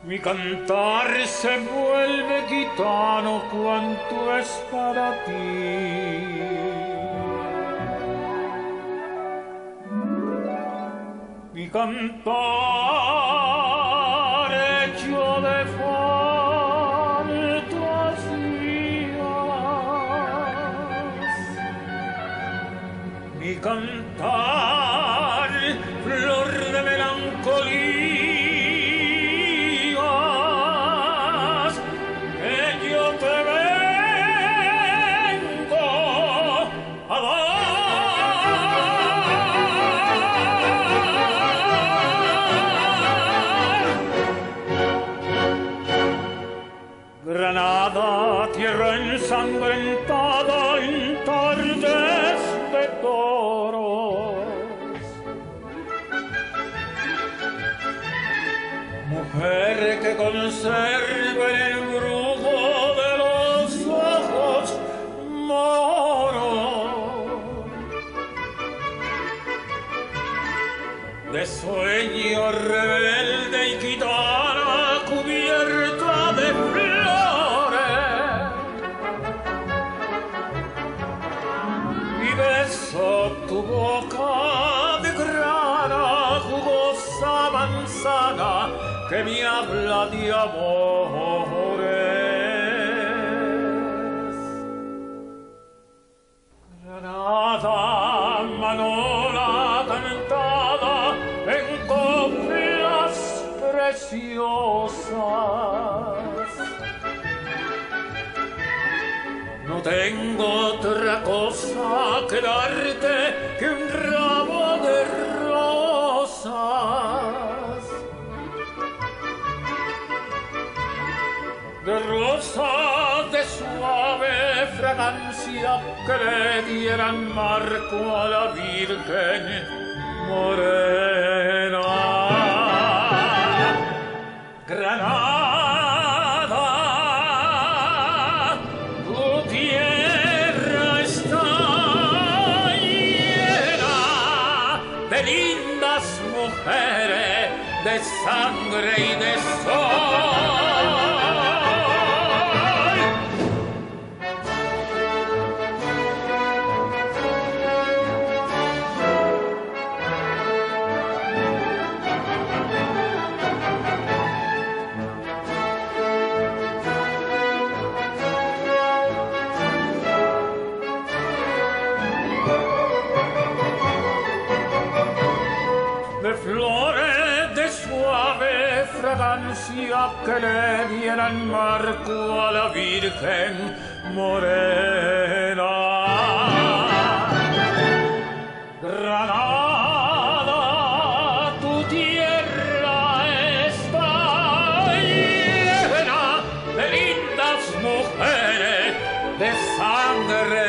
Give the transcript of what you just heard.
Mi cantar se vuelve gitano cuanto es para ti. Mi cantar hecho de fantasías. Mi cantar flor de melancolía. Granada, tierra ensangrentada en tardes de toros. Mujer que conserva en el brujo de los ojos moros, de sueño rebelde y gitana cubierta de tu boca de grana jugosa manzana que me habla de amores. Granada, manola cantada en coplas preciosas. No tengo otra cosa que darte que un ramo de rosas. De rosas de suave fragancia que le dieran marco a la Virgen morena. Granada, de lindas mujeres, de sangre y de sol. De flores de suave fragancia que le dieran marco a la Virgen morena. Granada, tu tierra está llena de lindas mujeres, de sangre